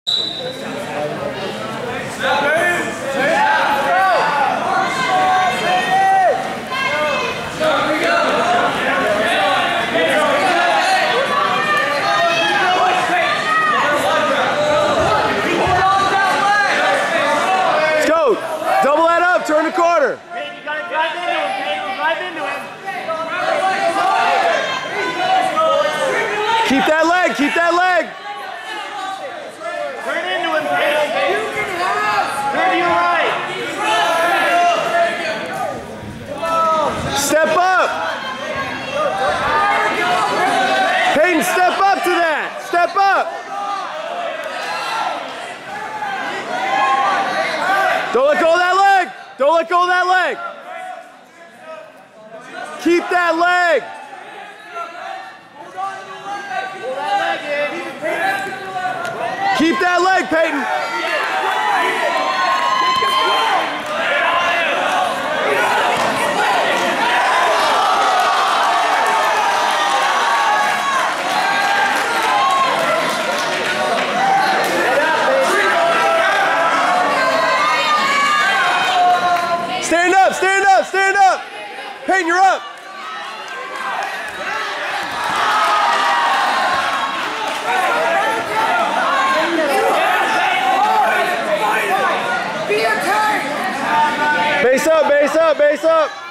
Double that up, turn the corner. Hey, you gotta drive into him, Peyton. Drive into him. Keep that leg, keep that leg. Turn into him, Peyton. Turn to your right. Step up. Peyton, step up to that. Step up. Don't let go of that leg. Don't let go of that leg. Keep that leg. Keep that leg, Peyton. Stand up, stand up, stand up. Peyton, you're up. Base up, base up, base up.